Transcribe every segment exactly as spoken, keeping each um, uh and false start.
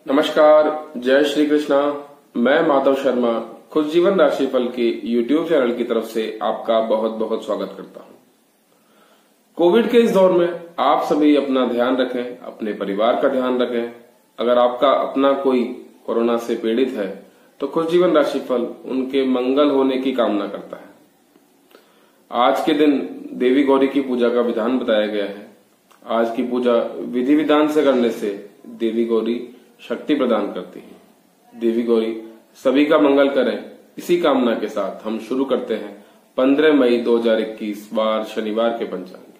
नमस्कार, जय श्री कृष्णा। मैं माधव शर्मा खुद जीवन राशिफल के यूट्यूब चैनल की तरफ से आपका बहुत बहुत स्वागत करता हूं। कोविड के इस दौर में आप सभी अपना ध्यान रखें, अपने परिवार का ध्यान रखें। अगर आपका अपना कोई कोरोना से पीड़ित है तो खुद जीवन राशिफल उनके मंगल होने की कामना करता है। आज के दिन देवी गौरी की पूजा का विधान बताया गया है। आज की पूजा विधि विधान से करने से देवी गौरी शक्ति प्रदान करती है। देवी गौरी सभी का मंगल करें, इसी कामना के साथ हम शुरू करते हैं पंद्रह मई दो हजार इक्कीस वार शनिवार के पंचांग।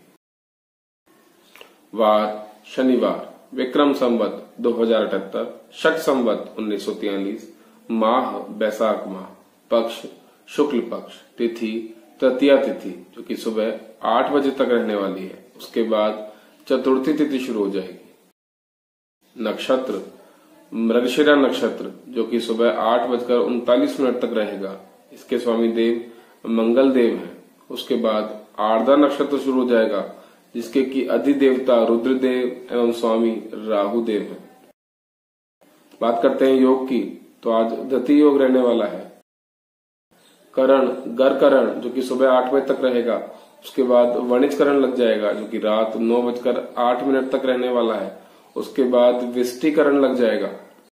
वार शनिवार, विक्रम संवत दो हजार अठहत्तर, शक संवत उन्नीस सौ तियालीस, माह बैसाख माह, पक्ष शुक्ल पक्ष, तिथि तृतीया तिथि जो कि सुबह आठ बजे तक रहने वाली है। उसके बाद चतुर्थी तिथि शुरू हो जाएगी। नक्षत्र मृगशिरा नक्षत्र जो कि सुबह आठ बजकर उनतालीस मिनट तक रहेगा। इसके स्वामी देव मंगल देव हैं। उसके बाद आर्द्रा नक्षत्र शुरू हो जाएगा जिसके की अधिदेवता रुद्रदेव एवं स्वामी राहु देव हैं। बात करते हैं योग की, तो आज धति योग रहने वाला है। करण गर करण जो कि सुबह आठ बजे तक रहेगा। उसके बाद वणिज करण लग जाएगा जो कि रात नौ बजकर आठ मिनट तक रहने वाला है। उसके बाद विष्टिकरण लग जाएगा।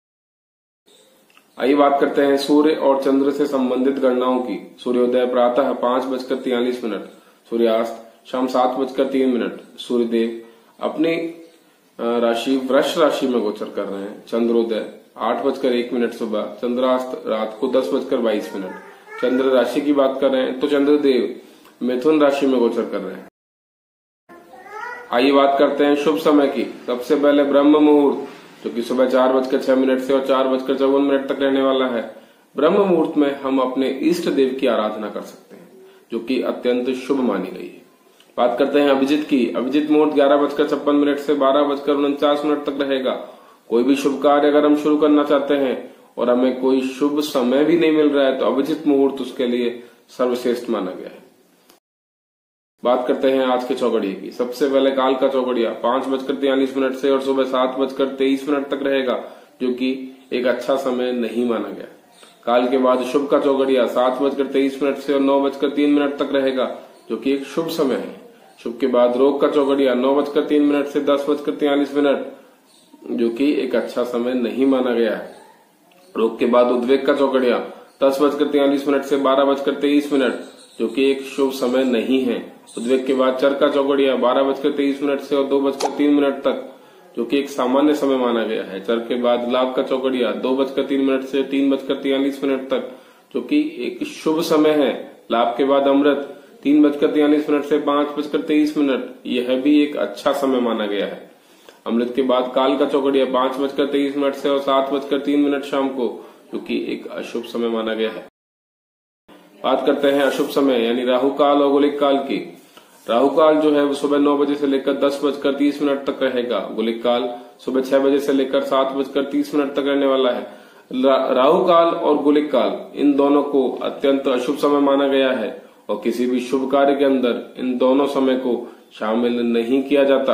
आइए बात करते हैं सूर्य और चंद्र से संबंधित गणनाओं की। सूर्योदय प्रातः पांच बजकर तियालीस मिनट, सूर्यास्त शाम सात बजकर तीन मिनट। सूर्यदेव अपनी राशि वृष राशि में गोचर कर रहे हैं। चंद्रोदय आठ बजकर एक मिनट सुबह, चंद्रास्त रात को दस बजकर बाईस मिनट। चंद्र राशि की बात कर रहे हैं तो चंद्रदेव मिथुन राशि में गोचर कर रहे हैं। आइए बात करते हैं शुभ समय की। सबसे पहले ब्रह्म मुहूर्त जो कि सुबह चार बजकर छह मिनट से और चार बजकर चौवन मिनट तक रहने वाला है। ब्रह्म मुहूर्त में हम अपने इष्ट देव की आराधना कर सकते हैं जो कि अत्यंत शुभ मानी गई है। बात करते हैं अभिजित की। अभिजित मुहूर्त ग्यारह बजकर छप्पन मिनट से बारह बजकर उनचास मिनट तक रहेगा। कोई भी शुभ कार्य अगर हम शुरू करना चाहते हैं और हमें कोई शुभ समय भी नहीं मिल रहा है तो अभिजित मुहूर्त उसके लिए सर्वश्रेष्ठ माना गया है। बात करते हैं आज के चौघड़िए की। सबसे पहले काल का चौघड़िया पांच बजकर तियालीस मिनट से और सुबह सात बजकर तेईस मिनट तक रहेगा जो कि एक अच्छा समय नहीं माना गया। काल के बाद शुभ का चौघड़िया सात बजकर तेईस मिनट से और नौ बजकर तीन मिनट तक रहेगा जो कि एक शुभ समय है। शुभ के बाद रोग का चौघड़िया नौ बजकर तीन मिनट से दस बजकर तियालीस मिनट जो कि एक अच्छा समय नहीं माना गया है। रोग के बाद उद्वेग का चौघड़िया दस बजकर तियालीस मिनट से बारह बजकर तेईस मिनट जो कि एक शुभ समय नहीं है। उद्वेग के बाद चर का चौघड़िया बारह बजकर तेईस मिनट से और दो बजकर तीन मिनट तक जो कि एक सामान्य समय माना गया है। चर के बाद लाभ का चौघड़िया दो बजकर तीन मिनट से तीन बजकर तियालीस मिनट तक जो कि एक शुभ समय है। लाभ के बाद अमृत तीन बजकर तियालीस मिनट से पांच बजकर तेईस मिनट, यह भी एक अच्छा समय माना गया है। अमृत के बाद काल का चौघड़िया पांच बजकर तेईस मिनट से और सात बजकर तीन मिनट शाम को जो कि एक अशुभ समय माना गया है। बात करते हैं अशुभ समय यानी राहु काल और गुलिक काल की। राहु काल जो है वो सुबह नौ बजे से लेकर दस बजकर तीस मिनट तक रहेगा। गुलिक काल सुबह छह बजे से लेकर सात बजकर तीस मिनट तक रहने वाला है। राहु काल और गुलिक काल इन दोनों को अत्यंत अशुभ समय माना गया है और किसी भी शुभ कार्य के अंदर इन दोनों समय को शामिल नहीं किया जाता।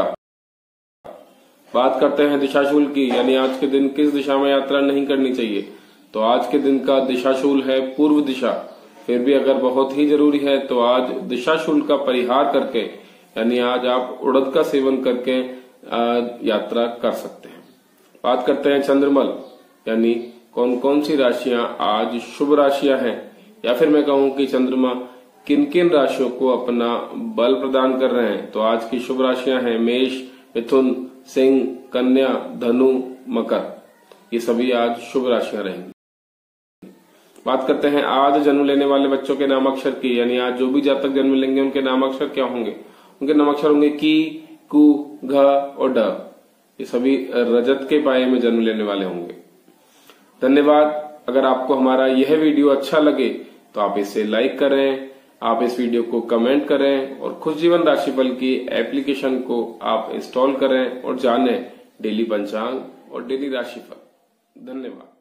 बात करते हैं दिशाशूल की यानी आज के दिन किस दिशा में यात्रा नहीं करनी चाहिए। तो आज के दिन का दिशाशूल है पूर्व दिशा। फिर भी अगर बहुत ही जरूरी है तो आज दिशाशूल का परिहार करके यानी आज आप उड़द का सेवन करके यात्रा कर सकते हैं। बात करते हैं चंद्रमल यानी कौन कौन सी राशियां आज शुभ राशियां हैं, या फिर मैं कहूं कि चंद्रमा किन किन राशियों को अपना बल प्रदान कर रहे हैं। तो आज की शुभ राशियां हैं मेष, मिथुन, सिंह, कन्या, धनु, मकर। ये सभी आज शुभ राशियां रहेंगी। बात करते हैं आज जन्म लेने वाले बच्चों के नामाक्षर की यानी आज जो भी जातक जन्म लेंगे उनके नामाक्षर क्या होंगे। उनके नामाक्षर होंगे की, कु, घ और ड। ये सभी रजत के पाए में जन्म लेने वाले होंगे। धन्यवाद। अगर आपको हमारा यह वीडियो अच्छा लगे तो आप इसे लाइक करें, आप इस वीडियो को कमेंट करें और खुद जीवन राशिफल की एप्लीकेशन को आप इंस्टॉल करें और जानें डेली पंचांग और डेली राशिफल। धन्यवाद।